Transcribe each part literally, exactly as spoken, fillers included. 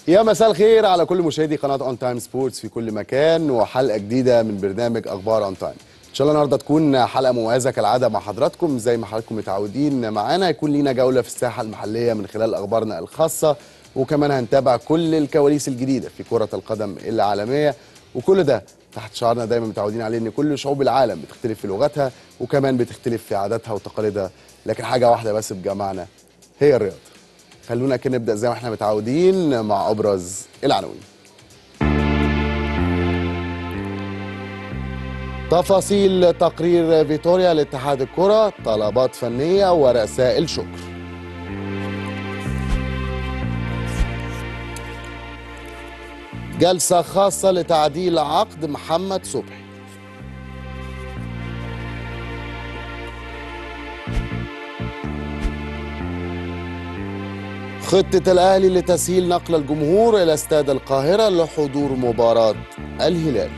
يا مساء الخير على كل مشاهدي قناه اون تايم سبورتس في كل مكان، وحلقه جديده من برنامج اخبار اون تايم. ان شاء الله النهارده تكون حلقه مميزه كالعاده مع حضراتكم، زي ما حضراتكم متعودين معانا يكون لينا جوله في الساحه المحليه من خلال اخبارنا الخاصه، وكمان هنتابع كل الكواليس الجديده في كره القدم العالميه، وكل ده تحت شعارنا دايما متعودين عليه ان كل شعوب العالم بتختلف في لغتها وكمان بتختلف في عاداتها وتقاليدها، لكن حاجه واحده بس بجمعنا هي الرياضه. خلونا كده نبدأ زي ما احنا متعودين مع أبرز العناوين. تفاصيل تقرير فيتوريا لاتحاد الكرة، طلبات فنية ورسائل شكر. جلسة خاصة لتعديل عقد محمد صبحي. خطة الأهلي لتسهيل نقل الجمهور إلى استاد القاهرة لحضور مباراة الهلال.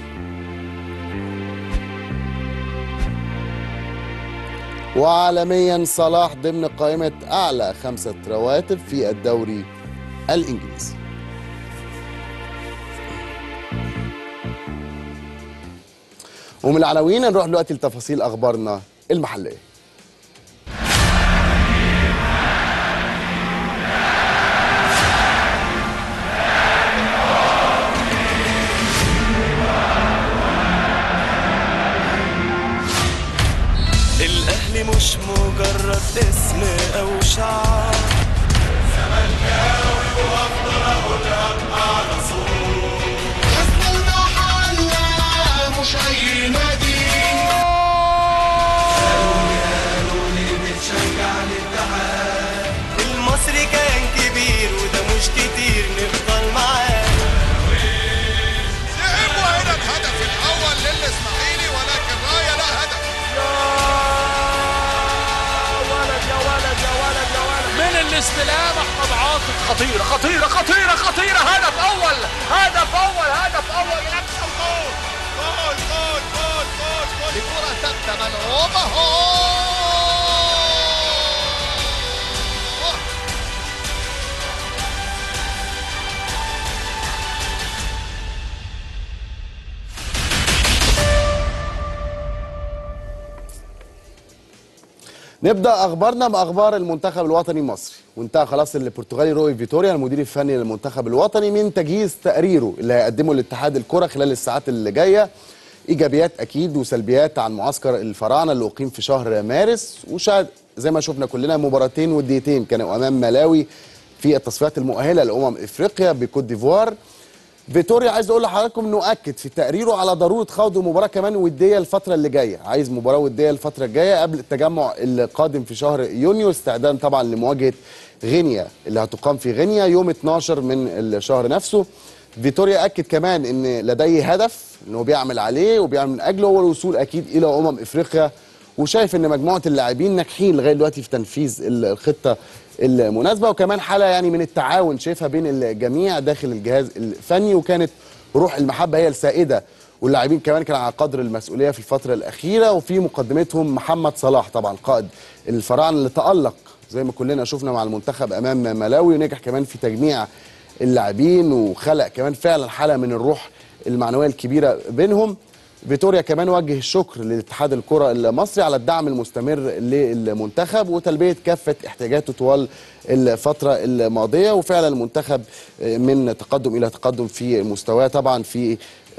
وعالميا صلاح ضمن قائمة أعلى خمسة رواتب في الدوري الإنجليزي. ومن العناوين نروح دلوقتي لتفاصيل أخبارنا المحلية. مش مجرد اسم او شعار، زملكاوي وافضل اقولها بأعلى صوت، حسن المحلة مش اي نادي. قالوا قالوا لي بتشجع الاتحاد المصري، كان كبير وده مش كتير نفضل معاه. لعبوا هنا الهدف الاول للاسماعيلي، ولكن رايه لا هدف. الاستلام احمد عاطف، خطيره خطيره خطيره خطيره، هدف اول هدف اول هدف اول ينافس الجول. جول جول جول جول جول، الكره ثابته ملعوبه اهو. نبدأ أخبارنا بأخبار المنتخب الوطني المصري، وانتهى خلاص البرتغالي روي فيتوريا المدير الفني للمنتخب الوطني من تجهيز تقريره اللي هيقدمه لاتحاد الكرة خلال الساعات اللي جاية. إيجابيات أكيد وسلبيات عن معسكر الفراعنة اللي أقيم في شهر مارس، وشاهد زي ما شفنا كلنا مباراتين وديتين كانوا أمام ملاوي في التصفيات المؤهلة لأمم إفريقيا بكوت ديفوار. فيتوريا عايز اقول لحضراتكم انه اكد في تقريره على ضروره خوض مباراه كمان وديه الفتره اللي جايه، عايز مباراه وديه الفتره الجايه قبل التجمع القادم في شهر يونيو، استعدادا طبعا لمواجهه غينيا اللي هتقام في غينيا يوم اتناشر من الشهر نفسه. فيتوريا اكد كمان ان لديه هدف انه بيعمل عليه وبيعمل من اجله هو الوصول اكيد الى امم افريقيا، وشايف ان مجموعه اللاعبين ناجحين لغايه دلوقتي في تنفيذ الخطه المناسبه، وكمان حاله يعني من التعاون شايفها بين الجميع داخل الجهاز الفني، وكانت روح المحبه هي السائده، واللاعبين كمان كانوا على قدر المسؤوليه في الفتره الاخيره، وفي مقدمتهم محمد صلاح طبعا قائد الفراعنه اللي تالق زي ما كلنا شفنا مع المنتخب امام ملاوي، ونجح كمان في تجميع اللاعبين وخلق كمان فعلا حاله من الروح المعنويه الكبيره بينهم. فيتوريا كمان وجه الشكر لاتحاد الكرة المصري على الدعم المستمر للمنتخب وتلبية كافة احتياجاته طوال الفترة الماضية، وفعلا المنتخب من تقدم إلى تقدم في مستواه طبعا في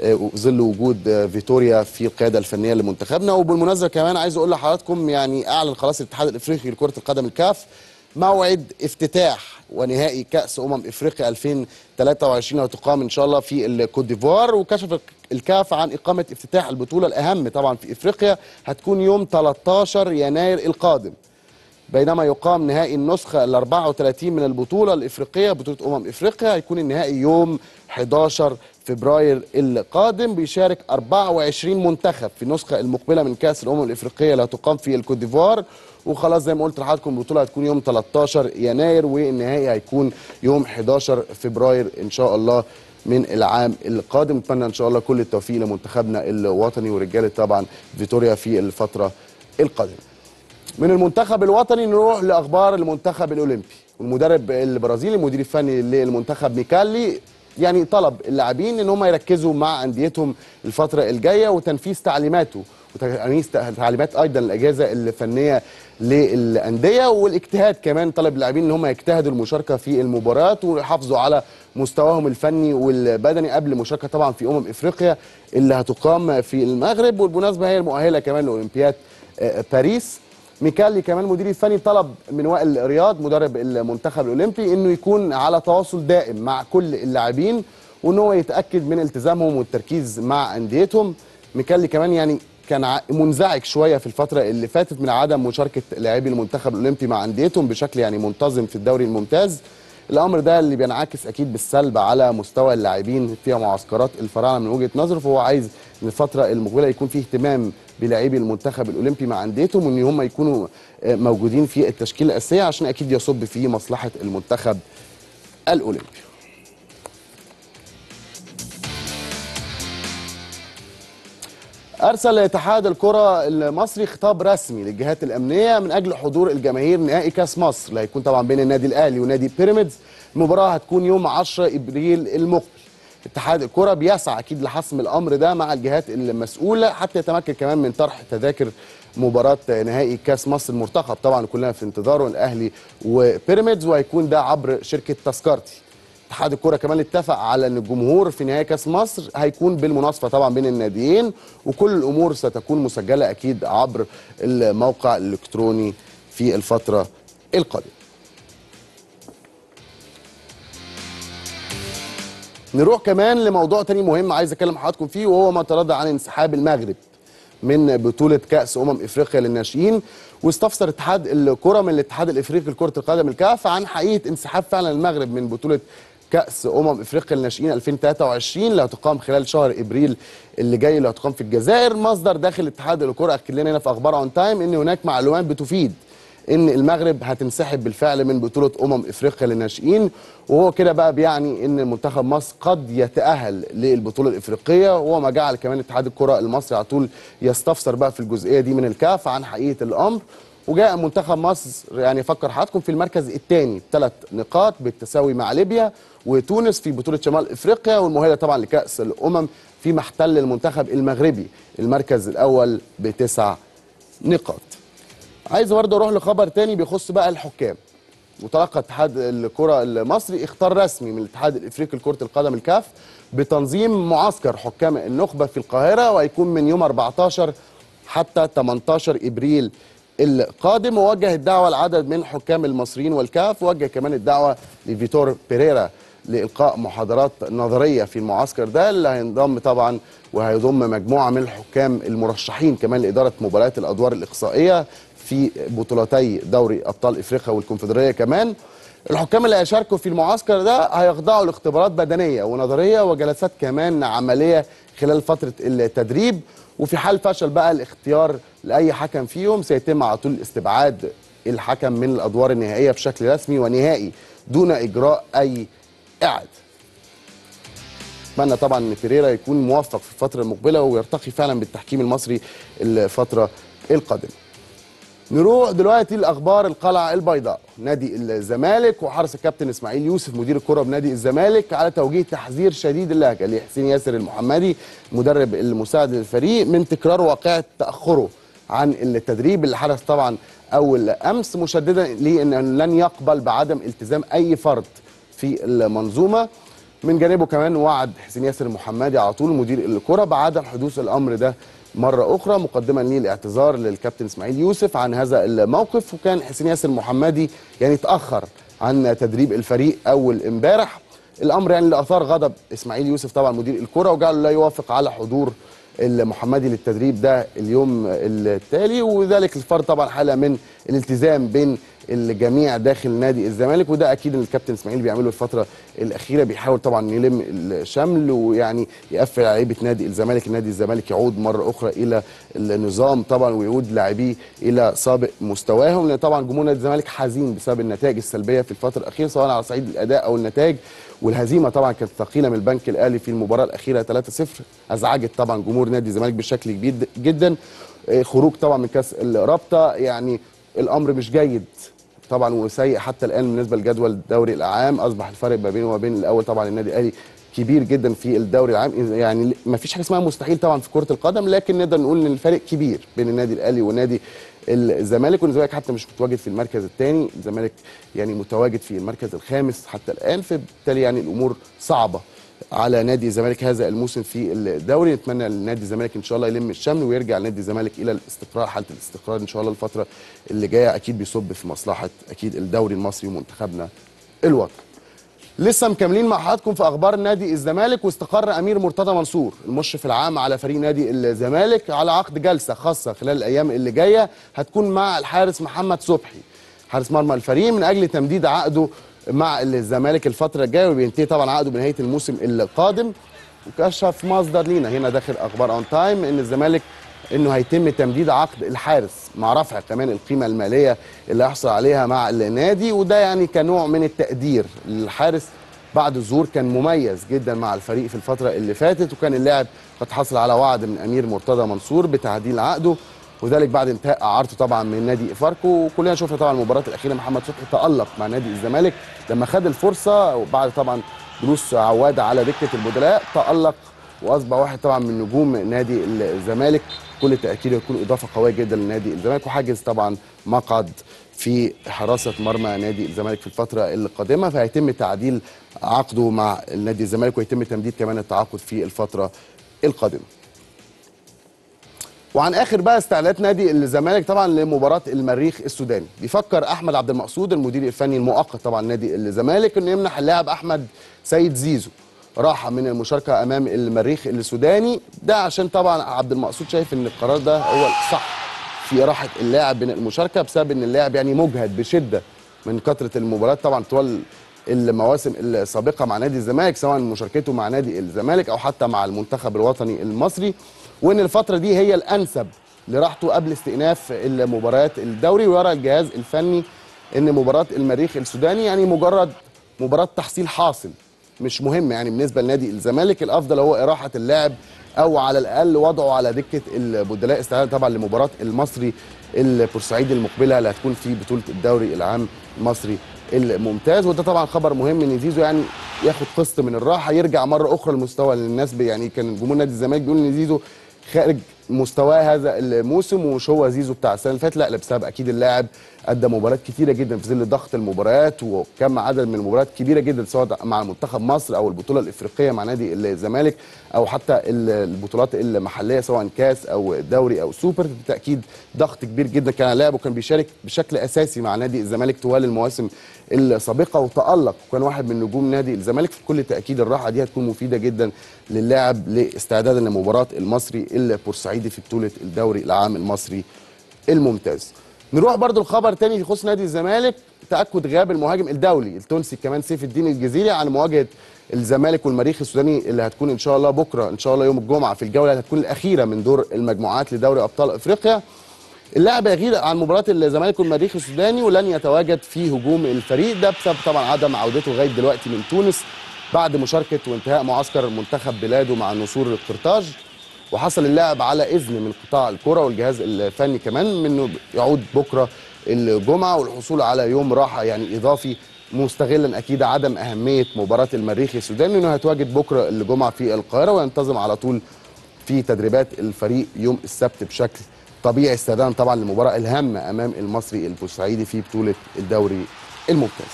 ظل وجود فيتوريا في القيادة الفنية لمنتخبنا. وبالمناسبة كمان عايز أقول لحضراتكم يعني أعلن خلاص الاتحاد الإفريقي لكرة القدم الكاف موعد افتتاح ونهائي كأس أمم إفريقيا ألفين وثلاثة وعشرين وتقام إن شاء الله في الكوت ديفوار، وكشف الكاف عن إقامة افتتاح البطولة الأهم طبعا في إفريقيا هتكون يوم ثلاثة عشر يناير القادم، بينما يقام نهائي النسخة ال أربعة وثلاثين من البطولة الإفريقية بطولة أمم إفريقيا هيكون النهائي يوم أحد عشر فبراير القادم. بيشارك أربعة وعشرين منتخب في النسخة المقبلة من كأس الأمم الإفريقية اللي هتقام في الكوت ديفوار، وخلاص زي ما قلت لحضراتكم البطوله هتكون يوم ثلاثة عشر يناير والنهائي هيكون يوم أحد عشر فبراير ان شاء الله من العام القادم. نتمنى ان شاء الله كل التوفيق لمنتخبنا الوطني ورجاله طبعا فيتوريا في الفتره القادمه. من المنتخب الوطني نروح لاخبار المنتخب الاولمبي. والمدرب البرازيلي المدير الفني للمنتخب ميكالي يعني طلب اللاعبين ان هم يركزوا مع انديتهم الفتره الجايه وتنفيذ تعليماته وتنفيذ تعليمات ايضا الاجهزه الفنيه للانديه والاجتهاد كمان. طلب اللاعبين ان هم يجتهدوا المشاركه في المباريات ويحافظوا على مستواهم الفني والبدني قبل المشاركه طبعا في امم افريقيا اللي هتقام في المغرب، والمناسبه هي المؤهله كمان لاولمبياد باريس. ميكالي كمان المدير الفني طلب من وائل رياض مدرب المنتخب الاولمبي انه يكون على تواصل دائم مع كل اللاعبين وان هو يتاكد من التزامهم والتركيز مع انديتهم. ميكالي كمان يعني كان منزعج شويه في الفتره اللي فاتت من عدم مشاركه لاعبي المنتخب الاولمبي مع انديتهم بشكل يعني منتظم في الدوري الممتاز. الامر ده اللي بينعكس اكيد بالسلب على مستوى اللاعبين في معسكرات الفراعنه من وجهه نظره، فهو عايز ان الفتره المقبله يكون فيه اهتمام بلاعبي المنتخب الاولمبي مع انديتهم وان هم يكونوا موجودين في التشكيله الاساسيه عشان اكيد يصب في مصلحه المنتخب الاولمبي. أرسل اتحاد الكرة المصري خطاب رسمي للجهات الأمنية من أجل حضور الجماهير نهائي كأس مصر اللي هيكون طبعا بين النادي الأهلي ونادي بيراميدز. المباراة هتكون يوم عشرة إبريل المقبل. اتحاد الكرة بيسعى أكيد لحسم الأمر ده مع الجهات المسؤولة حتى يتمكن كمان من طرح تذاكر مباراة نهائي كأس مصر المرتقب طبعا كلنا في انتظاره الأهلي وبيراميدز، وهيكون ده عبر شركة تذكرتي. اتحاد الكرة كمان اتفق على ان الجمهور في نهائي كاس مصر هيكون بالمناصفه طبعا بين الناديين، وكل الامور ستكون مسجله اكيد عبر الموقع الالكتروني في الفتره القادمه. نروح كمان لموضوع تاني مهم عايز اكلم حضراتكم فيه، وهو ما تردد عن انسحاب المغرب من بطوله كاس امم افريقيا للناشئين. واستفسر اتحاد الكره من الاتحاد الافريقي لكره القدم الكاف عن حقيقه انسحاب فعلا المغرب من بطوله كأس أمم إفريقيا للناشئين ألفين وثلاثة وعشرين اللي هتقام خلال شهر إبريل اللي جاي اللي هتقام في الجزائر. مصدر داخل اتحاد الكرة أكد لنا هنا في أخبار أون تايم إن هناك معلومات بتفيد إن المغرب هتنسحب بالفعل من بطولة أمم إفريقيا للناشئين، وهو كده بقى بيعني إن منتخب مصر قد يتأهل للبطولة الإفريقية، وهو ما جعل كمان اتحاد الكرة المصري على طول يستفسر بقى في الجزئية دي من الكاف عن حقيقة الأمر. وجاء منتخب مصر يعني فكر حضراتكم في المركز الثاني بثلاث نقاط بالتساوي مع ليبيا وتونس في بطولة شمال افريقيا، والمؤهلة طبعا لكأس الأمم فيما احتل المنتخب المغربي المركز الأول بتسع نقاط. عايز برضه اروح لخبر تاني بيخص بقى الحكام. وتلقى اتحاد الكرة المصري اختار رسمي من الاتحاد الافريقي لكرة القدم الكاف بتنظيم معسكر حكام النخبة في القاهرة، وهيكون من يوم أربعتاشر حتى تمنتاشر ابريل القادم. ووجه الدعوه لعدد من الحكام المصريين والكاف، ووجه كمان الدعوه لفيتور بيريرا لالقاء محاضرات نظريه في المعسكر ده اللي هينضم طبعا وهيضم مجموعه من الحكام المرشحين كمان لاداره مباريات الادوار الاقصائيه في بطولتي دوري ابطال افريقيا والكونفدراليه. كمان الحكام اللي هيشاركوا في المعسكر ده هيخضعوا لاختبارات بدنيه ونظريه وجلسات كمان عمليه خلال فتره التدريب، وفي حال فشل بقى الاختيار لاي حكم فيهم سيتم على طول استبعاد الحكم من الادوار النهائيه بشكل رسمي ونهائي دون اجراء اي اعاده. اتمنى طبعا ان بيريرا يكون موفق في الفتره المقبله ويرتقي فعلا بالتحكيم المصري الفتره القادمه. نروح دلوقتي لاخبار القلعه البيضاء. نادي الزمالك وحرص الكابتن اسماعيل يوسف مدير الكره بنادي الزمالك على توجيه تحذير شديد اللهجه لحسين ياسر المحمدي مدرب المساعد للفريق من تكرار واقعه تاخره عن التدريب اللي حدث طبعا اول امس، مشددا ليه انه لن يقبل بعدم التزام اي فرد في المنظومه. من جانبه كمان وعد حسين ياسر المحمدي على طول مدير الكره بعدم حدوث الامر ده مرة أخرى، مقدما ليه الاعتذار للكابتن إسماعيل يوسف عن هذا الموقف. وكان حسين ياسر المحمدي يعني تأخر عن تدريب الفريق أول امبارح، الأمر يعني اللي أثار غضب إسماعيل يوسف طبعا مدير الكرة وجعله لا يوافق على حضور المحمدي للتدريب ده اليوم التالي، وذلك الفرد طبعا حالة من الالتزام بين الجميع داخل نادي الزمالك، وده اكيد الكابتن اسماعيل بيعمله الفتره الاخيره، بيحاول طبعا يلم الشمل ويعني يقفل لعيبه نادي الزمالك. نادي الزمالك يعود مره اخرى الى النظام طبعا ويعود لاعبيه الى سابق مستواهم، لان طبعا جمهور نادي الزمالك حزين بسبب النتائج السلبيه في الفتره الاخيره سواء على صعيد الاداء او النتائج، والهزيمه طبعا كانت ثقيله من البنك الاهلي في المباراه الاخيره ثلاثة صفر ازعجت طبعا جمهور نادي الزمالك بشكل كبير جدا. خروج طبعا من كاس الرابطه يعني الامر مش جيد طبعا وسيء حتى الان بالنسبه لجدول الدوري العام. اصبح الفرق ما بينه وما بين الاول طبعا النادي الاهلي كبير جدا في الدوري العام. يعني ما فيش حاجه اسمها مستحيل طبعا في كره القدم، لكن نقدر نقول ان الفرق كبير بين النادي الاهلي ونادي الزمالك. والزمالك حتى مش متواجد في المركز الثاني، الزمالك يعني متواجد في المركز الخامس حتى الان، فبالتالي يعني الامور صعبه على نادي الزمالك هذا الموسم في الدوري. نتمنى لنادي الزمالك ان شاء الله يلم الشمل ويرجع نادي الزمالك الى الاستقرار، حاله الاستقرار ان شاء الله الفتره اللي جايه اكيد بيصب في مصلحه اكيد الدوري المصري ومنتخبنا الوطني. لسه مكملين مع حضراتكم في اخبار نادي الزمالك. واستقر امير مرتضى منصور المشرف العام على فريق نادي الزمالك على عقد جلسه خاصه خلال الايام اللي جايه هتكون مع الحارس محمد صبحي حارس مرمى الفريق من اجل تمديد عقده مع الزمالك الفتره الجايه، وبينتهي طبعا عقده بنهايه الموسم القادم. وكشف مصدر لينا هنا داخل اخبار اون تايم ان الزمالك انه هيتم تمديد عقد الحارس مع رفع كمان القيمه الماليه اللي هيحصل عليها مع النادي، وده يعني كنوع من التقدير للحارس بعد ظهور كان مميز جدا مع الفريق في الفتره اللي فاتت. وكان اللاعب قد حصل على وعد من امير مرتضى منصور بتعديل عقده، وذلك بعد انتهاء اعارته طبعا من نادي فاركو. وكلنا شفنا طبعا المباراه الاخيره محمد صبحي تالق مع نادي الزمالك لما خد الفرصه، وبعد طبعا جلوس عواده على دكه البدلاء تالق واصبح واحد طبعا من نجوم نادي الزمالك. كل تاكيد يكون اضافه قويه جدا لنادي الزمالك، وحاجز طبعا مقعد في حراسه مرمى نادي الزمالك في الفتره القادمه. فهيتم تعديل عقده مع نادي الزمالك ويتم تمديد كمان التعاقد في الفتره القادمه. وعن اخر بقى استعدادات نادي الزمالك طبعا لمباراه المريخ السوداني. بيفكر احمد عبد المقصود المدير الفني المؤقت طبعا نادي الزمالك انه يمنح اللاعب احمد سيد زيزو راحه من المشاركه امام المريخ السوداني، ده عشان طبعا عبد المقصود شايف ان القرار ده هو الصح في راحه اللاعب من المشاركه، بسبب ان اللاعب يعني مجهد بشده من كثره المباريات طبعا طوال المواسم السابقه مع نادي الزمالك، سواء مشاركته مع نادي الزمالك او حتى مع المنتخب الوطني المصري، وان الفتره دي هي الانسب لراحته قبل استئناف المباريات الدوري. ويرى الجهاز الفني ان مباراه المريخ السوداني يعني مجرد مباراه تحصيل حاصل مش مهم يعني بالنسبه لنادي الزمالك. الافضل هو اراحه اللاعب او على الاقل وضعه على دكه البدلاء استعدادا طبعا لمباراه المصري البورسعيدي المقبله اللي هتكون في بطوله الدوري العام المصري الممتاز. وده طبعا خبر مهم ان زيزو يعني ياخد قسط من الراحه، يرجع مره اخرى للمستوى اللي الناس يعني كان جمهور نادي الزمالك بيقول ان زيزو خارج مستواه هذا الموسم ومش هو زيزو بتاع السنه اللي فاتت، لا بسبب اكيد اللاعب ادى مباريات كتيره جدا في ظل ضغط المباريات، وكم عدد من المباريات كبيره جدا سواء مع منتخب مصر او البطوله الافريقيه مع نادي الزمالك او حتى البطولات المحليه سواء كاس او دوري او سوبر. بالتاكيد ضغط كبير جدا كان على اللاعب، وكان بيشارك بشكل اساسي مع نادي الزمالك طوال المواسم السابقه وتالق وكان واحد من نجوم نادي الزمالك. في كل تاكيد الراحه دي هتكون مفيده جدا للاعب لاستعدادا لمباراه المصري البورسعيدي في بطوله الدوري العام المصري الممتاز. نروح برضو الخبر تاني يخص نادي الزمالك، تاكد غياب المهاجم الدولي التونسي كمان سيف الدين الجزيري عن مواجهه الزمالك والمريخ السوداني اللي هتكون ان شاء الله بكره ان شاء الله يوم الجمعه في الجوله اللي هتكون الاخيره من دور المجموعات لدوري ابطال افريقيا. اللاعب يغيب عن مباراه الزمالك والمريخ السوداني ولن يتواجد في هجوم الفريق، ده بسبب طبعا عدم عودته لغايه دلوقتي من تونس بعد مشاركه وانتهاء معسكر منتخب بلاده مع نسور القرطاج. وحصل اللاعب على اذن من قطاع الكره والجهاز الفني كمان منه يعود بكره الجمعه والحصول على يوم راحه يعني اضافي، مستغلا اكيد عدم اهميه مباراه المريخ السوداني انه هيتواجد بكره الجمعه في القاهره وينتظم على طول في تدريبات الفريق يوم السبت بشكل طبيعي استعدادا طبعا للمباراه الهامه امام المصري البورسعيدي في بطوله الدوري الممتاز.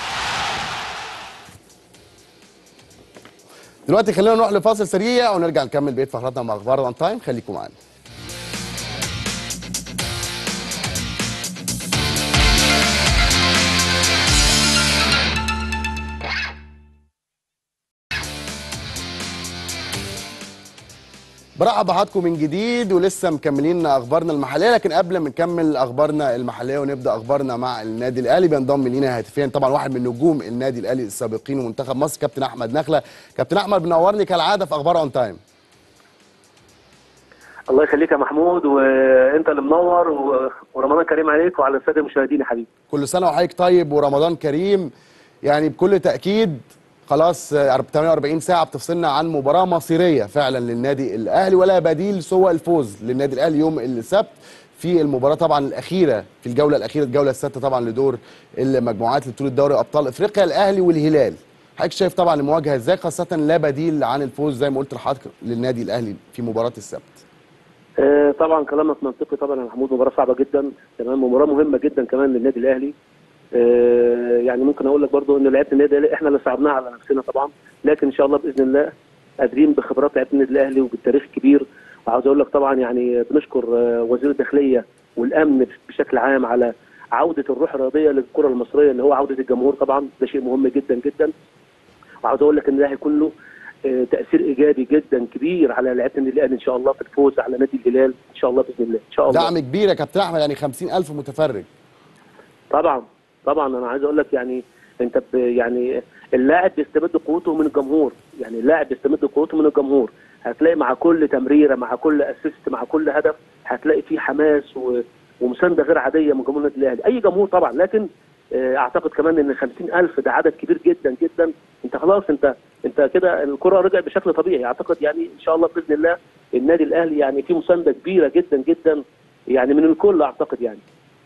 دلوقتي خلينا نروح لفاصل سريع ونرجع نكمل بقيه فقراتنا مع اخبار اون تايم، خليكم معانا. برحب بحضراتكم من جديد ولسه مكملين اخبارنا المحليه، لكن قبل ما نكمل اخبارنا المحليه ونبدا اخبارنا مع النادي الاهلي بينضم لينا هاتفيا طبعا واحد من نجوم النادي الاهلي السابقين ومنتخب مصر كابتن احمد نخله. كابتن احمد بنورني كالعاده في اخبار اون تايم. الله يخليك يا محمود، وانت اللي منور، ورمضان كريم عليك وعلى الساده المشاهدين يا حبيبي. كل سنه وحضرتك طيب ورمضان كريم. يعني بكل تاكيد خلاص ثمانية وأربعين ساعه بتفصلنا عن مباراه مصيريه فعلا للنادي الاهلي، ولا بديل سوى الفوز للنادي الاهلي يوم السبت في المباراه طبعا الاخيره في الجوله الاخيره الجوله السادسه طبعا لدور المجموعات لبطوله دوري ابطال افريقيا، الاهلي والهلال. حضرتك شايف طبعا المواجهه ازاي، خاصه لا بديل عن الفوز زي ما قلت لحضرتك للنادي الاهلي في مباراه السبت؟ آه طبعا كلامك منطقي طبعا يا محمود، مباراه صعبه جدا، تمام، مباراه مهمه جدا كمان للنادي الاهلي. آه يعني ممكن اقول لك برضو ان لعيبه النادي الاهلي احنا اللي صعبناها على نفسنا طبعا، لكن ان شاء الله باذن الله قادرين بخبرات لعيبه النادي الاهلي وبالتاريخ الكبير. وعاوز اقول لك طبعا يعني بنشكر آه وزير الداخليه والامن بشكل عام على عوده الروح الرياضيه للكره المصريه اللي هو عوده الجمهور، طبعا ده شيء مهم جدا جدا. وعاوز اقول لك ان ده هيكون له تاثير ايجابي جدا كبير على لعيبه النادي الاهلي ان شاء الله في الفوز على نادي الهلال ان شاء الله باذن الله ان شاء الله. دعم كبير يا كابتن احمد، يعني خمسين ألف متفرج. طبعا طبعا انا عايز اقول لك يعني انت يعني اللاعب بيستمد قوته من الجمهور، يعني اللاعب بيستمد قوته من الجمهور. هتلاقي مع كل تمريره مع كل اسيست مع كل هدف هتلاقي فيه حماس و... ومسانده غير عاديه من جمهور النادي الاهلي، اي جمهور طبعا. لكن اعتقد كمان ان خمسين ألف ده عدد كبير جدا جدا. انت خلاص انت انت كده الكره رجعت بشكل طبيعي. اعتقد يعني ان شاء الله باذن الله النادي الاهلي يعني فيه مسانده كبيره جدا جدا يعني من الكل اعتقد يعني.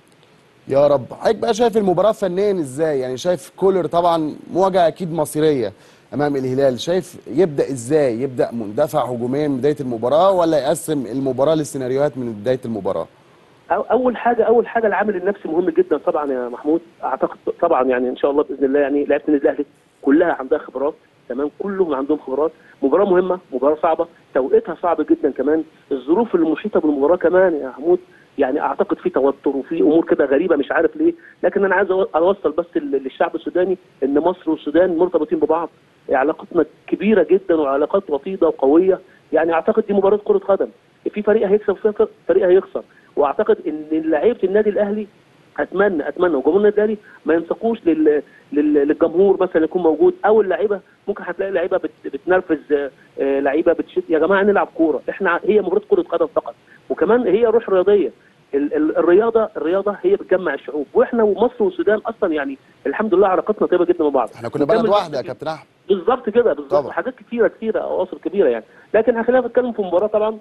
يا رب. حضرتك بقى شايف المباراه فنيا ازاي؟ يعني شايف كولر طبعا مواجهه اكيد مصيريه امام الهلال، شايف يبدا ازاي؟ يبدا مندفع هجوميا من بدايه المباراه ولا يقسم المباراه للسيناريوهات من بدايه المباراه؟ اول حاجه اول حاجه العامل النفسي مهم جدا طبعا يا محمود. اعتقد طبعا يعني ان شاء الله باذن الله يعني لعيبه النادي الاهلي كلها عندها خبرات، تمام، كلهم عندهم خبرات. مباراه مهمه، مباراه صعبه، توقيتها صعب جدا كمان، الظروف المحيطه بالمباراه كمان يا محمود يعني اعتقد في توتر وفي امور كده غريبه مش عارف ليه. لكن انا عايز اوصل بس للشعب السوداني ان مصر والسودان مرتبطين ببعض، علاقتنا كبيره جدا وعلاقات وطيده وقويه. يعني اعتقد دي مباراه كره قدم، في فريق هيكسب وفي فريق هيخسر. واعتقد ان لعيبه النادي الاهلي اتمنى اتمنى وجمهور النادي الاهلي ما ينسقوش لل... لل... للجمهور مثلا يكون موجود، او اللعيبه ممكن هتلاقي لعيبه بت... بتنرفز لعيبه بتشد. يا جماعه نلعب كوره، احنا هي مباراه كره قدم فقط، وكمان هي روح رياضيه. ال... ال... الرياضه الرياضه هي بتجمع الشعوب، واحنا ومصر والسودان اصلا يعني الحمد لله علاقتنا طيبه جدا مع بعض. احنا كنا بلد واحده يا كابتن احمد. بالظبط كده بالظبط، حاجات كتيره كتيره اواصر كبيره يعني. لكن خلينا نتكلم في مباراه طبعا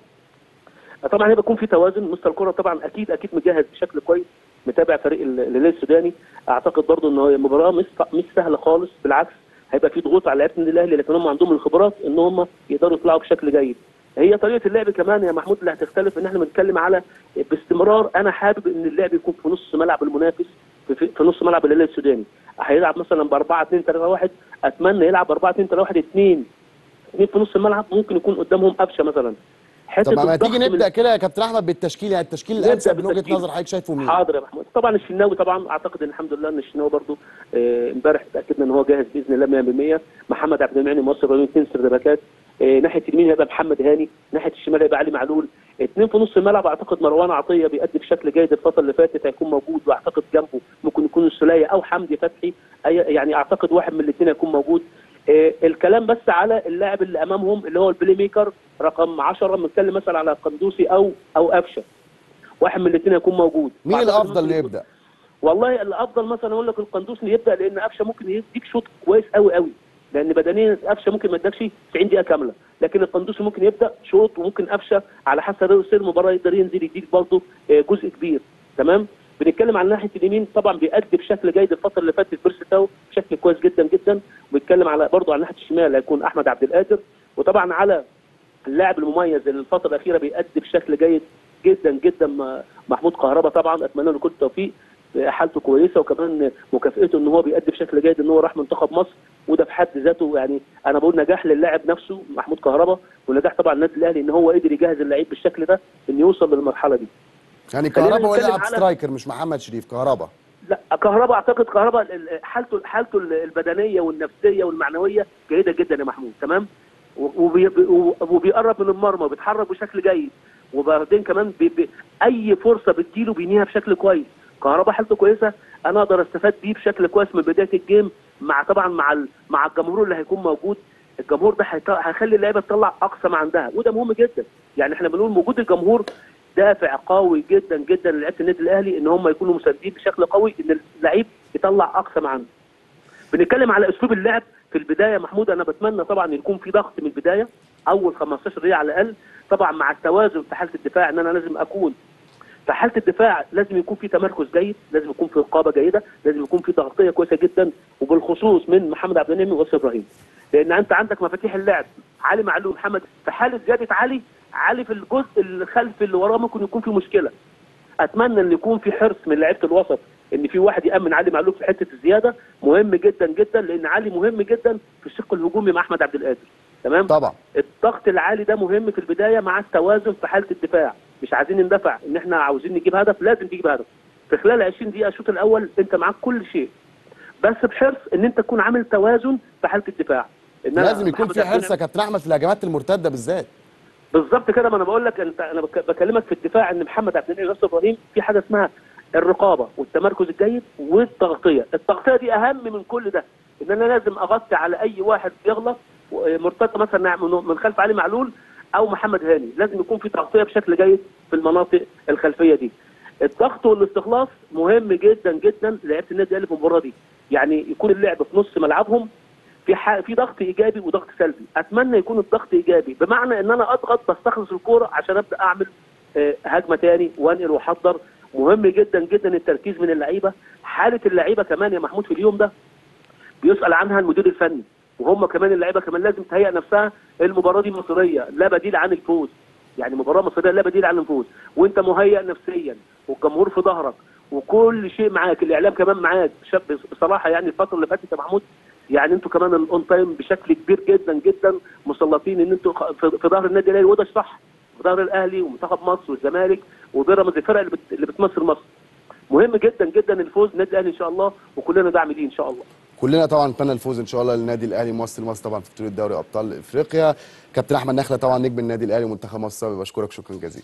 طبعا هيبقى يكون في توازن. مستر الكره طبعا اكيد اكيد مجهز بشكل كويس، متابع فريق الهلال السوداني. اعتقد برضو ان المباراه مش مش سهله خالص، بالعكس هيبقى في ضغوط على لعيبه النادي الاهلي، لكن هم عندهم الخبرات ان هم يقدروا يطلعوا بشكل جيد. هي طريقه اللعب كمان يا محمود اللي هتختلف، ان احنا بنتكلم على باستمرار. انا حابب ان اللعب يكون في نص ملعب المنافس، في, في نص ملعب الهلال السوداني. هيلعب مثلا ب أربعة اثنين ثلاثة واحد، اتمنى يلعب ب أربعة اثنين ثلاثة واحد اثنين اثنين في نص الملعب، ممكن يكون قدامهم قفشه مثلا. طب ما تيجي نبدا كده يا كابتن احمد بالتشكيل، يعني التشكيل الانسب من وجهه نظر حضرتك شايفه مين؟ حاضر يا محمود. طبعا الشناوي طبعا اعتقد ان الحمد لله ان الشناوي برضه امبارح آه اتاكدنا ان هو جاهز باذن الله مية بالمية. محمد عبد المنعم مصر اثنين سردباكات، آه ناحيه اليمين هيبقى محمد هاني، ناحيه الشمال هيبقى علي معلول. اثنين في نص الملعب اعتقد مروان عطيه بيأدي بشكل جيد الفتره اللي فاتت هيكون موجود، واعتقد جنبه ممكن يكون السوليه او حمدي فتحي، يعني اعتقد واحد من الاثنين هيكون موجود. آه الكلام بس على اللاعب اللي امامهم اللي هو البلاي ميكر رقم عشرة، بنتكلم مثلا على قندوسي او او قفشه، واحد من الاثنين هيكون موجود. مين الافضل اللي يبدا؟ والله الافضل مثلا اقول لك القندوسي اللي يبدا، لان قفشه ممكن يديك شوط كويس قوي قوي، لان بدنيا قفشه ممكن ما يدكش تسعين دقيقه كامله، لكن القندوسي ممكن يبدا شوط، وممكن قفشه على حسب سير المباراه يقدر ينزل يديك برضه جزء كبير. تمام. بنتكلم عن ناحيه اليمين طبعا بيأدي بشكل جيد الفتره اللي فاتت بيرستاو بشكل كويس جدا جدا، وبنتكلم على برضه على ناحيه الشمال هيكون احمد عبد القادر، وطبعا على اللاعب المميز اللي الفتره الاخيره بيأدي بشكل جيد جدا جدا محمود كهربا. طبعا اتمنى له كل التوفيق، حالته كويسه، وكمان مكافئته ان هو بيأدي بشكل جيد ان هو راح منتخب مصر، وده في حد ذاته يعني انا بقول نجاح للاعب نفسه محمود كهربا، ونجاح طبعا النادي الاهلي ان هو قدر يجهز اللعيب بالشكل ده ان يوصل للمرحله دي. يعني كهربا هو يلعب سترايكر مش محمد شريف؟ كهربا لا كهربا اعتقد كهربا حالته حالته البدنيه والنفسيه والمعنويه جيده جدا يا محمود، تمام، وبيقرب من المرمى وبيتحرك بشكل جيد، وبعدين كمان بي بي اي فرصه بتجيله بينهيها بشكل كويس. كهربا حالته كويسه، انا اقدر استفاد بيه بشكل كويس من بدايه الجيم، مع طبعا مع مع الجمهور اللي هيكون موجود. الجمهور ده هيخلي اللعيبه تطلع اقصى ما عندها، وده مهم جدا. يعني احنا بنقول وجود الجمهور دافع قوي جدا جدا للعيبه النادي الاهلي ان هم يكونوا مساندين بشكل قوي ان اللعيب يطلع اقصى ما عنده. بنتكلم على اسلوب اللعب في البدايه يا محمود انا بتمنى طبعا يكون في ضغط من البدايه اول خمستاشر دقيقه على الاقل، طبعا مع التوازن في حاله الدفاع ان انا لازم اكون في حاله الدفاع لازم يكون في تمركز جيد، لازم يكون في رقابه جيده، لازم يكون في تغطيه كويسه جدا، وبالخصوص من محمد عبد المنعم وياسر ابراهيم. لان انت عندك مفاتيح اللعب علي معلول محمد، في حاله زياده علي علي في الجزء الخلفي اللي وراه ممكن يكون في مشكله. اتمنى ان يكون في حرص من لعيبه الوسط ان في واحد يامن علي معلول في حته الزياده، مهم جدا جدا لان علي مهم جدا في الشق الهجومي مع احمد عبد القادر. تمام؟ طبعا الضغط العالي ده مهم في البدايه مع التوازن في حاله الدفاع، مش عايزين ندفع ان احنا عاوزين نجيب هدف، لازم تجيب هدف. في خلال عشرين دقيقه الشوط الاول انت معاك كل شيء، بس بحرص ان انت تكون عامل توازن في حاله الدفاع. إن لازم يكون في حرص يا كابتن احمد في الهجمات المرتده بالذات. بالظبط كده، ما انا بقول لك انت انا بكلمك في الدفاع ان محمد عبد المنعم وياسر ابراهيم في حاجه اسمها الرقابه والتمركز الجيد والتغطيه، التغطيه دي اهم من كل ده، ان انا لازم اغطي على اي واحد يغلط مرتده مثلا من خلف علي معلول او محمد هاني، لازم يكون في تغطيه بشكل جيد في المناطق الخلفيه دي. الضغط والاستخلاص مهم جدا جدا لعيبه النادي الاهلي في المباراه دي، يعني يكون اللعب في نص ملعبهم في ح... في ضغط ايجابي وضغط سلبي، اتمنى يكون الضغط ايجابي بمعنى ان انا اضغط بستخلص الكوره عشان ابدا اعمل آه هجمه تاني وانقل واحضر. مهم جدا جدا التركيز من اللعيبه، حاله اللعيبه كمان يا محمود في اليوم ده بيسال عنها المدير الفني، وهم كمان اللعيبه كمان لازم تهيئ نفسها، المباراه دي مصيريه لا بديل عن الفوز، يعني مباراه مصيريه لا بديل عن الفوز، وانت مهيئ نفسيا والجمهور في ظهرك وكل شيء معاك، الاعلام كمان معاك. بصراحه يعني الفتره اللي فاتت يا محمود يعني انتوا كمان الاون تايم بشكل كبير جدا جدا مسلطين ان انتوا في ظهر النادي الاهلي، وده صح، في ظهر الاهلي ومنتخب مصر والزمالك وبيراميدز، الفرق اللي, بت... اللي بتمثل مصر. مهم جدا جدا الفوز النادي الاهلي ان شاء الله، وكلنا داعم ليه ان شاء الله. كلنا طبعا نتمنى الفوز ان شاء الله للنادي الاهلي ممثل مصر طبعا في بطوله دوري ابطال افريقيا. كابتن احمد نخله طبعا نجم النادي الاهلي ومنتخب مصر، بشكرك شكرا جزيلا.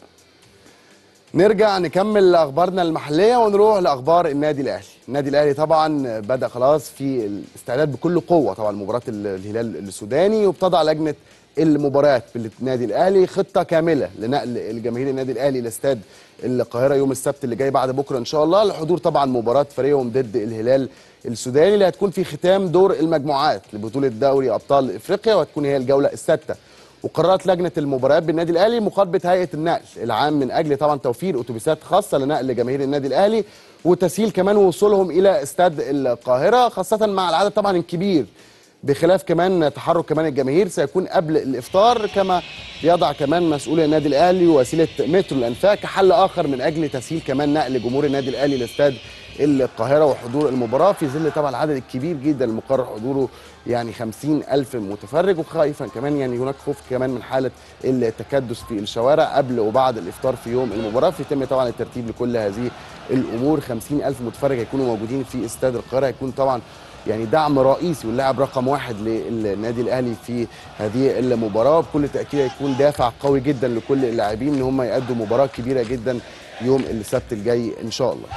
نرجع نكمل اخبارنا المحليه ونروح لاخبار النادي الاهلي. النادي الاهلي طبعا بدا خلاص في الاستعداد بكل قوه طبعا مباراه الهلال السوداني، وبتضع لجنه المباريات بالنادي الاهلي خطه كامله لنقل الجماهير النادي الاهلي لاستاد القاهره يوم السبت اللي جاي بعد بكره ان شاء الله لحضور طبعا مباراه فريقهم ضد الهلال السوداني اللي هتكون في ختام دور المجموعات لبطوله دوري ابطال افريقيا، وهتكون هي الجوله السادسه. وقررت لجنه المباريات بالنادي الاهلي مخاطبه هيئه النقل العام من اجل طبعا توفير اتوبيسات خاصه لنقل جماهير النادي الاهلي وتسهيل كمان وصولهم الى استاد القاهره، خاصه مع العدد طبعا الكبير، بخلاف كمان تحرك كمان الجماهير سيكون قبل الافطار، كما يضع كمان مسؤول النادي الاهلي وسيله مترو الانفاق كحل اخر من اجل تسهيل كمان نقل جمهور النادي الاهلي لاستاد القاهره وحضور المباراه في ظل طبعا العدد الكبير جدا المقرر حضوره يعني خمسين ألف متفرج، وخايفا كمان يعني هناك خوف كمان من حاله التكدس في الشوارع قبل وبعد الافطار في يوم المباراه، فيتم طبعا الترتيب لكل هذه الامور. خمسين ألف متفرج هيكونوا موجودين في استاد القاهره، هيكون طبعا يعني دعم رئيسي واللاعب رقم واحد للنادي الاهلي في هذه المباراه، بكل تاكيد هيكون دافع قوي جدا لكل اللاعبين ان هم يأدوا مباراه كبيره جدا يوم السبت الجاي ان شاء الله.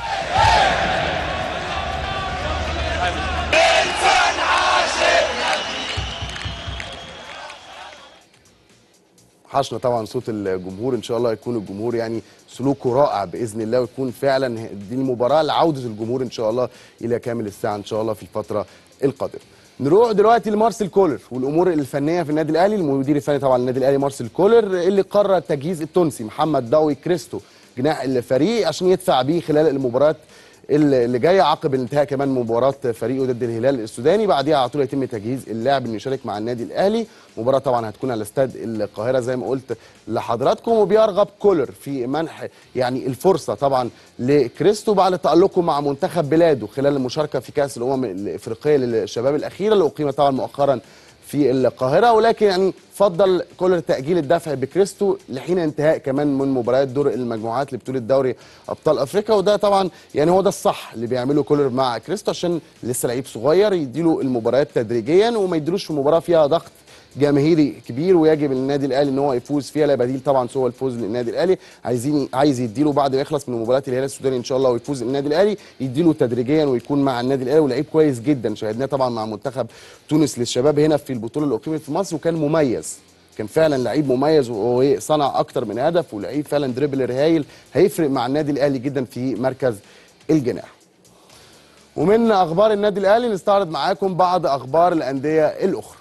حشنا طبعا صوت الجمهور، ان شاء الله يكون الجمهور يعني سلوكه رائع باذن الله، ويكون فعلا دي المباراه لعوده الجمهور ان شاء الله الى كامل الساعه ان شاء الله في الفتره القادمه. نروح دلوقتي لمارسيل كولر والامور الفنيه في النادي الاهلي. المدير الفني طبعا للنادي الاهلي مارسيل كولر اللي قرر تجهيز التونسي محمد ضوي كريستو جناح الفريق عشان يدفع بيه خلال المباراه اللي جايه عقب انتهاء كمان مباراه فريقه ضد الهلال السوداني، بعديها على طول يتم تجهيز اللاعب انه يشارك مع النادي الاهلي. مباراه طبعا هتكون على استاد القاهره زي ما قلت لحضراتكم، وبيرغب كولر في منح يعني الفرصه طبعا لكريستو بعد تالقه مع منتخب بلاده خلال المشاركه في كاس الامم الافريقيه للشباب الاخيره اللي اقيمت طبعا مؤخرا في القاهره، ولكن يعني فضل كولر تاجيل الدفع بكريستو لحين انتهاء كمان من مباريات دور المجموعات لبطوله دوري ابطال افريقيا، وده طبعا يعني هو ده الصح اللي بيعمله كولر مع كريستو عشان لسه لعيب صغير، يديله المباريات تدريجيا وما يديلوش في مباراه فيها ضغط جماهيري كبير ويجب النادي الاهلي ان هو يفوز فيها، لا بديل طبعا سوى الفوز للنادي الاهلي. عايزين عايز يديله بعد ما يخلص من مباراه الهلال السوداني ان شاء الله ويفوز النادي الاهلي، يديله تدريجيا ويكون مع النادي الاهلي، ولعيب كويس جدا شاهدناه طبعا مع منتخب تونس للشباب هنا في البطوله اللي اقيمت في مصر، وكان مميز، كان فعلا لعيب مميز وصنع اكتر من هدف، ولعيب فعلا دريبلر هايل هيفرق مع النادي الاهلي جدا في مركز الجناح. ومن اخبار النادي الاهلي نستعرض معاكم بعض اخبار الانديه الاخرى.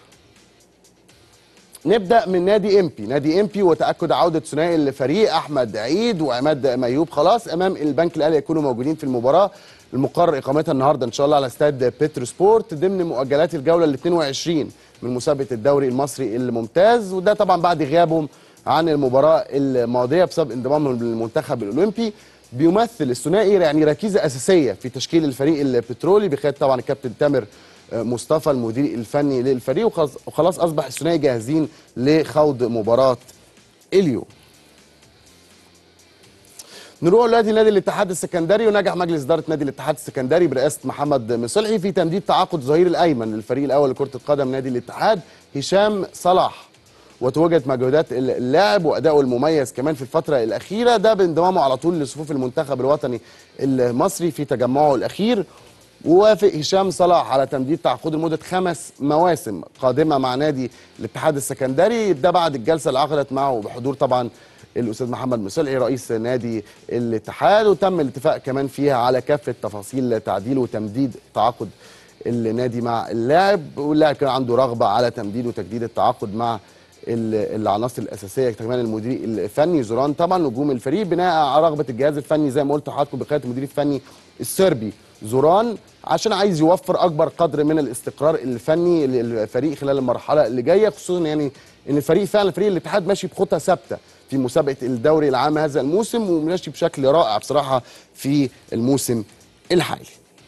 نبدا من نادي امبي، نادي امبي وتاكد عوده ثنائي الفريق احمد عيد وعماد ميوب خلاص امام البنك الاهلي يكونوا موجودين في المباراه المقرر اقامتها النهارده ان شاء الله على استاد بيترو سبورت ضمن مؤجلات الجوله ال اثنين وعشرين من مسابقه الدوري المصري الممتاز، وده طبعا بعد غيابهم عن المباراه الماضيه بسبب انضمامهم للمنتخب الاولمبي. بيمثل الثنائي يعني ركيزه اساسيه في تشكيل الفريق البترولي بقياده طبعا الكابتن تامر مصطفى المدير الفني للفريق، وخلاص اصبح الثنائي جاهزين لخوض مباراه اليوم. نروح دلوقتي لنادي الاتحاد السكندري، ونجح مجلس اداره نادي الاتحاد السكندري برئاسه محمد مصلحي في تمديد تعاقد ظهير الايمن للفريق الاول لكره القدم نادي الاتحاد هشام صلاح، وتوجد مجهودات اللاعب وادائه المميز كمان في الفتره الاخيره ده بانضمامه على طول لصفوف المنتخب الوطني المصري في تجمعه الاخير. ووافق هشام صلاح على تمديد تعاقده لمده خمس مواسم قادمه مع نادي الاتحاد السكندري، ده بعد الجلسه اللي عقدت معه بحضور طبعا الاستاذ محمد مصلحي رئيس نادي الاتحاد، وتم الاتفاق كمان فيها على كافه تفاصيل تعديل وتمديد تعاقد النادي مع اللاعب، واللاعب كان عنده رغبه على تمديد وتجديد التعاقد مع العناصر الاساسيه كمان المدير الفني زوران طبعا نجوم الفريق بناء على رغبه الجهاز الفني زي ما قلت لحضراتكم بقياده المدير الفني السربي زوران، عشان عايز يوفر اكبر قدر من الاستقرار الفني للفريق خلال المرحله اللي جايه، خصوصا يعني ان الفريق فعلا فريق الاتحاد ماشي بخطى ثابته في مسابقه الدوري العام هذا الموسم وماشي بشكل رائع بصراحه في الموسم الحالي.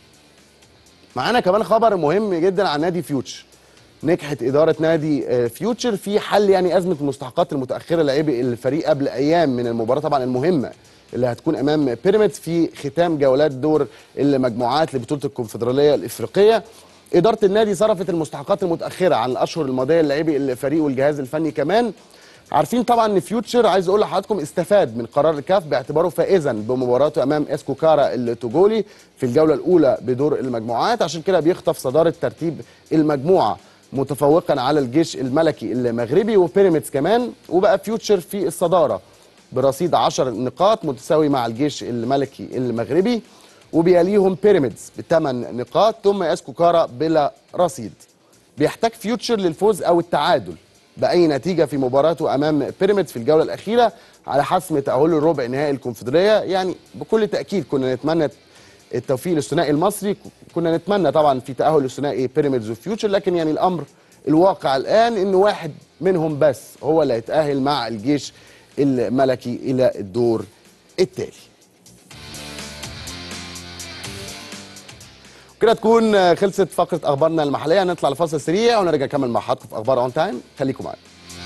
معانا كمان خبر مهم جدا عن نادي فيوتشر. نجحت اداره نادي فيوتشر في حل يعني ازمه المستحقات المتاخره لاعبي الفريق قبل ايام من المباراه طبعا المهمه اللي هتكون امام بيراميدز في ختام جولات دور المجموعات لبطوله الكونفدراليه الافريقيه. اداره النادي صرفت المستحقات المتاخره عن الاشهر الماضيه للاعبي الفريق والجهاز الفني كمان. عارفين طبعا ان فيوتشر عايز اقول لحضراتكم استفاد من قرار الكاف باعتباره فائزا بمباراته امام اسكوكارا التوجولي في الجوله الاولى بدور المجموعات، عشان كده بيخطف صداره ترتيب المجموعه متفوقا على الجيش الملكي المغربي وبيراميدز كمان، وبقى فيوتشر في الصداره برصيد عشر نقاط متساوي مع الجيش الملكي المغربي، وبيليهم بيراميدز بثمان نقاط ثم اسكوكارا بلا رصيد. بيحتاج فيوتشر للفوز او التعادل باي نتيجه في مباراته امام بيراميدز في الجوله الاخيره على حسم تاهله لربع نهائي الكونفدراليه. يعني بكل تاكيد كنا نتمنى التوفيق للثنائي المصري، كنا نتمنى طبعا في تاهل الثنائي بيراميدز وفيوتشر، لكن يعني الامر الواقع الان ان واحد منهم بس هو اللي هيتاهل مع الجيش الملكي الى الدور التالي. كده تكون خلصت فقره اخبارنا المحليه، هنطلع لفاصل سريع ونرجع نكمل مع حضراتكم في اخبار اون تايم، خليكم معانا.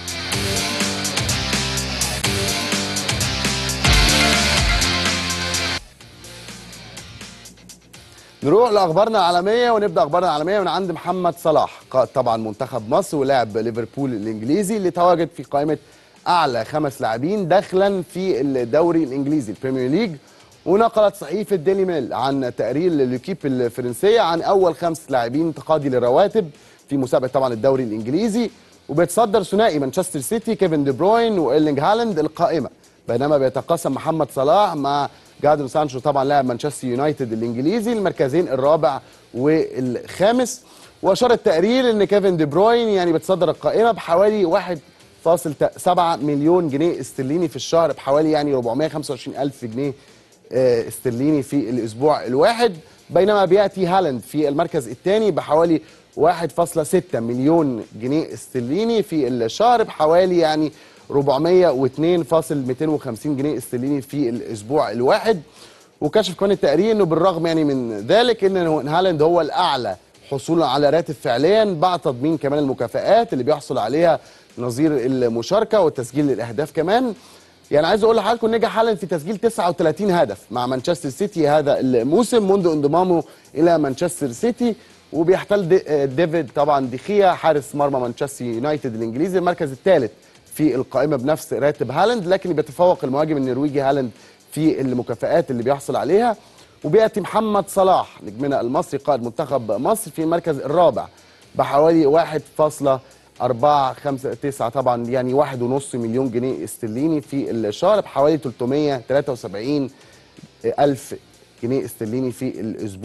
نروح لاخبارنا العالميه ونبدا اخبارنا العالميه من عند محمد صلاح قائد طبعا منتخب مصر ولاعب ليفربول الانجليزي اللي تواجد في قائمه اعلى خمس لاعبين دخلا في الدوري الانجليزي البريمير ليج. ونقلت صحيفه ديلي ميل عن تقرير لليكيب الفرنسيه عن اول خمس لاعبين تقاضي للرواتب في مسابقه طبعا الدوري الانجليزي، وبيتصدر ثنائي مانشستر سيتي كيفن دي بروين وايرلينج هالاند القائمه، بينما بيتقاسم محمد صلاح مع جادون سانشو طبعا لاعب مانشستر يونايتد الانجليزي المركزين الرابع والخامس. واشار التقرير ان كيفن دي بروين يعني بيتصدر القائمه بحوالي واحد فاصل سبعة مليون جنيه استرليني في الشهر، بحوالي يعني أربعمائة وخمسة وعشرين ألف جنيه استرليني في الاسبوع الواحد، بينما بياتي هالاند في المركز الثاني بحوالي واحد فاصل ستة مليون جنيه استرليني في الشهر، بحوالي يعني أربعمائة واثنين فاصل مئتين وخمسين جنيه استرليني في الاسبوع الواحد. وكشف كمان التقرير انه بالرغم يعني من ذلك ان هالاند هو الاعلى حصولا على راتب فعليا بعد تضمين كمان المكافآت اللي بيحصل عليها نظير المشاركه وتسجيل الاهداف كمان. يعني عايز اقول لحضراتكم نجح هالاند في تسجيل تسعة وثلاثين هدف مع مانشستر سيتي هذا الموسم منذ انضمامه الى مانشستر سيتي، وبيحتل دي ديفيد طبعا ديخيا حارس مرمى مانشستر يونايتد الانجليزي المركز الثالث في القائمه بنفس راتب هالاند، لكن بيتفوق المهاجم النرويجي هالاند في المكافآت اللي بيحصل عليها. وبياتي محمد صلاح نجمنا المصري قائد منتخب مصر في المركز الرابع بحوالي واحد فاصل أربعة خمسة تسعة طبعا يعني واحد ونص مليون جنيه استرليني في الشهر، بحوالي ثلاثمائة وثلاثة وسبعين ألف جنيه استرليني في الاسبوع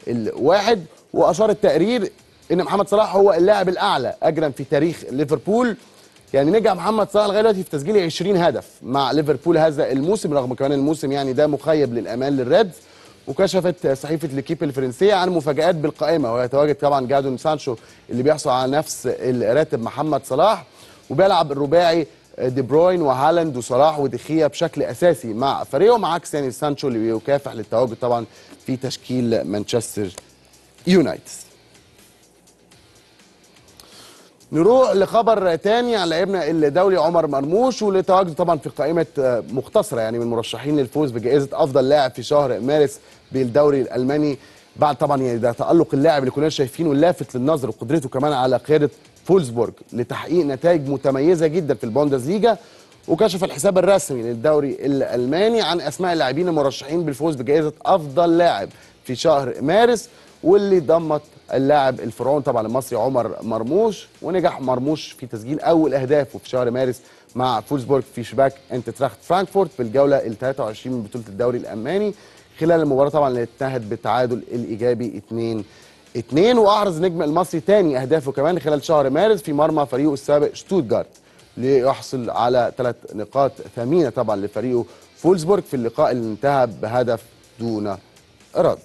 الواحد. واشار التقرير ان محمد صلاح هو اللاعب الاعلى اجرا في تاريخ ليفربول. يعني نجح محمد صلاح لغايه دلوقتي في تسجيل عشرين هدف مع ليفربول هذا الموسم، رغم كمان الموسم يعني ده مخيب للامان للريدز. وكشفت صحيفه ليكيب الفرنسيه عن مفاجآت بالقائمه، ويتواجد طبعا جادون سانشو اللي بيحصل على نفس الراتب محمد صلاح، وبيلعب الرباعي دي بروين وهالاند وصلاح ودخيا بشكل اساسي مع فريقهم، عكس يعني سانشو اللي بيكافح للتواجد طبعا في تشكيل مانشستر يونايتد. نروح لخبر تاني عن لاعبنا الدولي عمر مرموش، واللي تواجده طبعا في قائمه مختصره يعني من المرشحين للفوز بجائزه افضل لاعب في شهر مارس بالدوري الالماني، بعد طبعا يعني ده تالق اللاعب اللي كلنا شايفينه اللافت للنظر وقدرته كمان على قياده فولسبورج لتحقيق نتائج متميزه جدا في البوندسليجا. وكشف الحساب الرسمي للدوري الالماني عن اسماء اللاعبين المرشحين بالفوز بجائزه افضل لاعب في شهر مارس، واللي ضمت اللاعب الفرعون طبعا المصري عمر مرموش. ونجح مرموش في تسجيل اول اهدافه في شهر مارس مع فولسبورج في شباك انتراخت فرانكفورت في الجوله ال ثلاثة وعشرين من بطوله الدوري الالماني، خلال المباراه طبعا اللي انتهت بالتعادل الايجابي اثنين اثنين. واحرز نجم المصري ثاني اهدافه كمان خلال شهر مارس في مرمى فريقه السابق شتوتجارت، ليحصل على ثلاث نقاط ثمينه طبعا لفريقه فولسبورج في اللقاء اللي انتهى بهدف دون رد.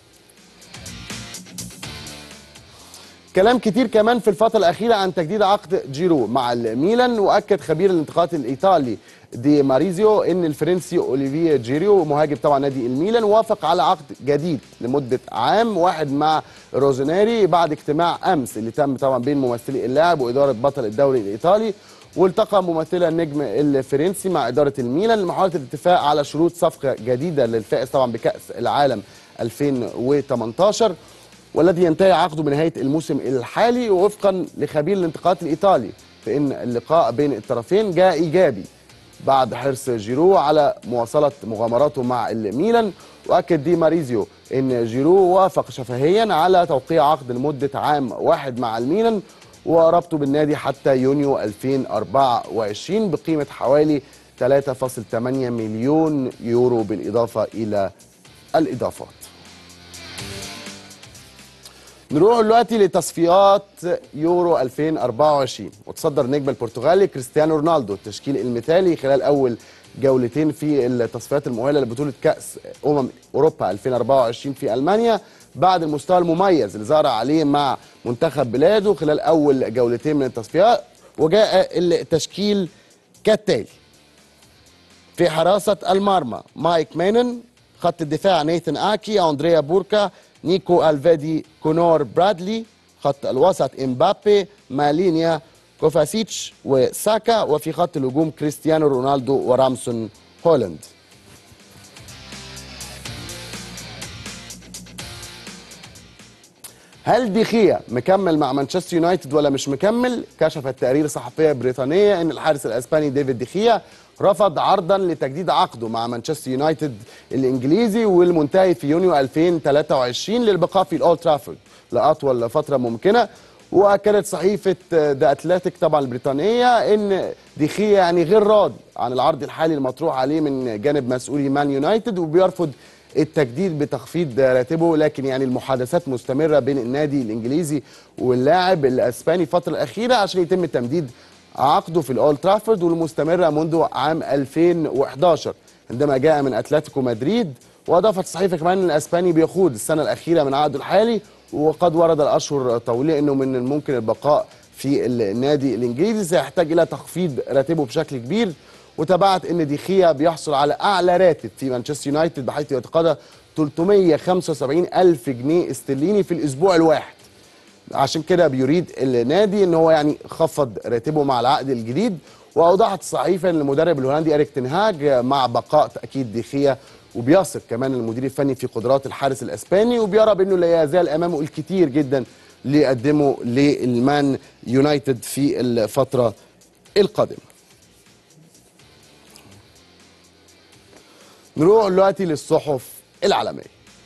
كلام كتير كمان في الفترة الأخيرة عن تجديد عقد جيرو مع الميلان. وأكد خبير الانتقالات الإيطالي دي ماريزيو إن الفرنسي أوليفيه جيرو مهاجم طبعا نادي الميلان وافق على عقد جديد لمدة عام واحد مع روزوناري بعد اجتماع أمس اللي تم طبعا بين ممثلي اللاعب وإدارة بطل الدوري الإيطالي. والتقى ممثل النجم الفرنسي مع إدارة الميلان لمحاولة الاتفاق على شروط صفقة جديدة للفائز طبعا بكأس العالم ألفين وثمانية عشر، والذي ينتهي عقده بنهايه الموسم الحالي. ووفقا لخبير الانتقالات الايطالي فان اللقاء بين الطرفين جاء ايجابي بعد حرص جيرو على مواصله مغامراته مع الميلان. واكد دي ماريزيو ان جيرو وافق شفهيا على توقيع عقد لمده عام واحد مع الميلان وربطه بالنادي حتى يونيو ألفين وأربعة وعشرين بقيمه حوالي ثلاثة فاصلة ثمانية مليون يورو بالاضافه الى الاضافات. نروح دلوقتي لتصفيات يورو ألفين وأربعة وعشرين، وتصدر نجم البرتغالي كريستيانو رونالدو التشكيل المثالي خلال اول جولتين في التصفيات المؤهله لبطوله كاس امم اوروبا ألفين وأربعة وعشرين في المانيا، بعد المستوى المميز اللي ظهر عليه مع منتخب بلاده خلال اول جولتين من التصفيات. وجاء التشكيل كالتالي: في حراسه المرمى مايك مينن، خط الدفاع نيثن اكي، اندريا بوركا، نيكو الفادي، كونور برادلي، خط الوسط امبابي، مالينيا، كوفاسيتش وساكا، وفي خط الهجوم كريستيانو رونالدو ورامسون هولاند. هل ديخيا مكمل مع مانشستر يونايتد ولا مش مكمل؟ كشفت تقرير صحفيه بريطانيه ان الحارس الاسباني ديفيد ديخيا رفض عرضا لتجديد عقده مع مانشستر يونايتد الانجليزي والمنتهي في يونيو ألفين وثلاثة وعشرين للبقاء في الاولد ترافورد لاطول فتره ممكنه. واكدت صحيفه ذا اتلتيك طبعا البريطانيه ان ديخيا يعني غير راضي عن العرض الحالي المطروح عليه من جانب مسؤولي مان يونايتد، وبيرفض التجديد بتخفيض راتبه. لكن يعني المحادثات مستمره بين النادي الانجليزي واللاعب الاسباني الفتره الاخيره عشان يتم تمديد عقده في الاولد ترافورد، والمستمره منذ عام ألفين وأحد عشر عندما جاء من اتلتيكو مدريد. واضافت الصحيفه كمان ان الاسباني بيخوض السنه الاخيره من عقده الحالي، وقد ورد الاشهر طويله انه من الممكن البقاء في النادي الانجليزي، سيحتاج الى تخفيض راتبه بشكل كبير. وتابعت ان ديخيا بيحصل على اعلى راتب في مانشستر يونايتد بحيث يتقاضى ثلاثمائة وخمسة وسبعين ألف جنيه استرليني في الاسبوع الواحد. عشان كده بيريد النادي ان هو يعني خفض راتبه مع العقد الجديد. واوضحت الصحيفه ان المدرب الهولندي اريك تين هاج مع بقاء تاكيد ديخيا، وبيثق كمان المدير الفني في قدرات الحارس الاسباني، وبيرى بانه لا يزال امامه الكثير جدا ليقدمه للمان يونايتد في الفتره القادمه. نروح دلوقتي للصحف العالميه،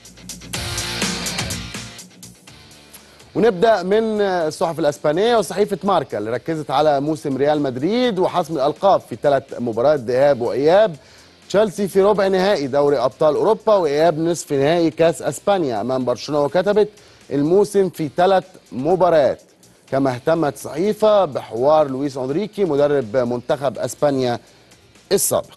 ونبدا من الصحف الاسبانيه وصحيفه ماركا اللي ركزت على موسم ريال مدريد وحسم الالقاب في ثلاث مباريات ذهاب واياب: تشيلسي في ربع نهائي دوري ابطال اوروبا واياب نصف نهائي كاس اسبانيا امام برشلونه، وكتبت الموسم في ثلاث مباريات. كما اهتمت صحيفه بحوار لويس انريكي مدرب منتخب اسبانيا السابق.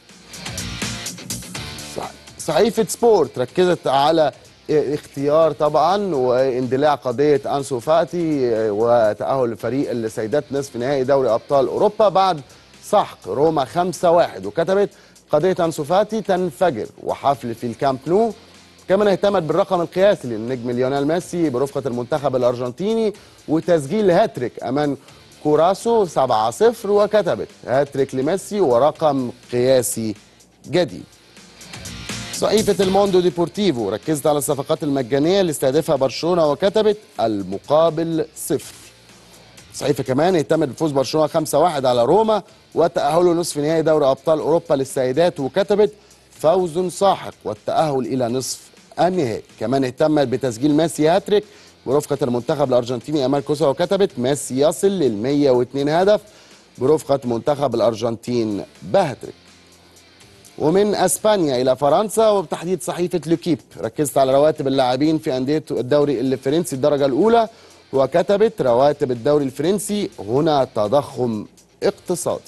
صحيفه سبورت ركزت على اختيار طبعا واندلاع قضيه انسو فاتي وتاهل فريق السيدات نصف نهائي دوري ابطال اوروبا بعد سحق روما خمسة واحد، وكتبت قضيه انسو فاتي تنفجر وحفل في الكامب نو. كمان اهتمت بالرقم القياسي للنجم ليونيل ميسي برفقه المنتخب الارجنتيني وتسجيل هاتريك امام كوراسو سبعة صفر، وكتبت هاتريك لميسي ورقم قياسي جديد. صحيفة الموندو ديبورتيفو ركزت على الصفقات المجانية اللي استهدفها برشلونة، وكتبت المقابل صفر. صحيفة كمان اهتمت بفوز برشلونة خمسة واحد على روما وتأهله نصف نهائي دوري أبطال أوروبا للسيدات، وكتبت فوز ساحق والتأهل إلى نصف النهائي. كمان اهتمت بتسجيل ميسي هاتريك برفقة المنتخب الأرجنتيني أمام كوسا، وكتبت ميسي يصل لل مئة واثنين هدف برفقة منتخب الأرجنتين بهاتريك. ومن اسبانيا الى فرنسا وبتحديد صحيفه لوكيب ركزت على رواتب اللاعبين في انديه الدوري الفرنسي الدرجه الاولى، وكتبت رواتب الدوري الفرنسي هنا تضخم اقتصادي.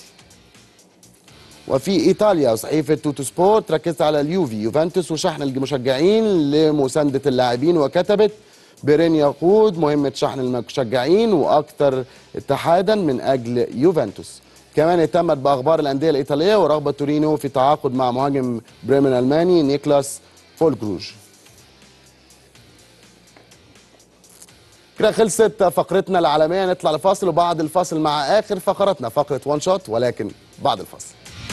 وفي ايطاليا صحيفه توتو سبورت ركزت على اليوفي يوفنتوس وشحن المشجعين لمسانده اللاعبين، وكتبت بيرين يقود مهمه شحن المشجعين واكثر اتحادا من اجل يوفنتوس. كمان اهتمت باخبار الانديه الايطاليه ورغبه تورينو في تعاقد مع مهاجم بريمن الالماني نيكلاس فولجروج. كده خلصت فقرتنا العالميه، نطلع لفاصل وبعد الفاصل مع اخر فقراتنا فقره وان شوت، ولكن بعد الفاصل.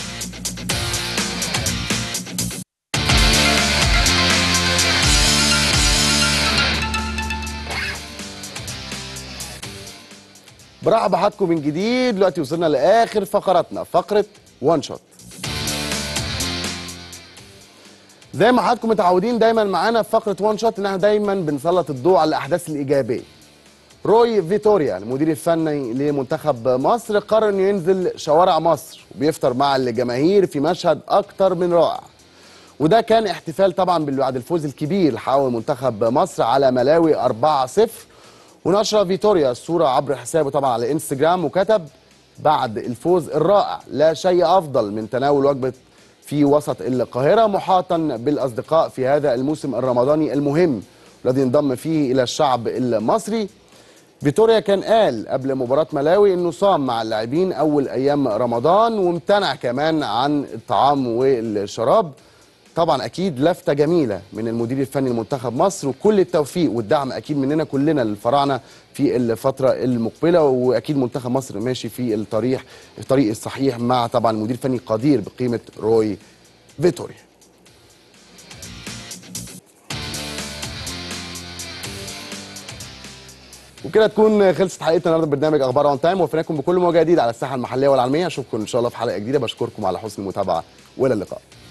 برحب بحضراتكم من جديد. دلوقتي وصلنا لاخر فقراتنا فقره وان شوت. زي ما حضراتكم متعودين دايما معانا في فقره وان شوت ان احنا دايما بنسلط الضوء على الاحداث الايجابيه. روي فيتوريا المدير الفني لمنتخب مصر قرر انه ينزل شوارع مصر وبيفطر مع الجماهير في مشهد اكتر من رائع. وده كان احتفال طبعا بعد الفوز الكبير اللي حققه منتخب مصر على ملاوي أربعة صفر. ونشر فيتوريا الصورة عبر حسابه طبعا على انستجرام، وكتب بعد الفوز الرائع لا شيء أفضل من تناول وجبة في وسط القاهرة محاطا بالأصدقاء في هذا الموسم الرمضاني المهم الذي انضم فيه إلى الشعب المصري. فيتوريا كان قال قبل مباراة ملاوي انه صام مع اللاعبين اول ايام رمضان وامتنع كمان عن الطعام والشراب. طبعا اكيد لفتة جميلة من المدير الفني لمنتخب مصر، وكل التوفيق والدعم اكيد مننا كلنا للفراعنة في الفترة المقبلة، واكيد منتخب مصر ماشي في الطريق الطريق الصحيح مع طبعا المدير الفني قدير بقيمة روي فيتوريا. وكده تكون خلصت حلقتنا النهارده برنامج اخبار اون تايم، ووفيناكم بكل موجه جديده على الساحه المحليه والعالميه. اشوفكم ان شاء الله في حلقه جديده، بشكركم على حسن المتابعه والى اللقاء.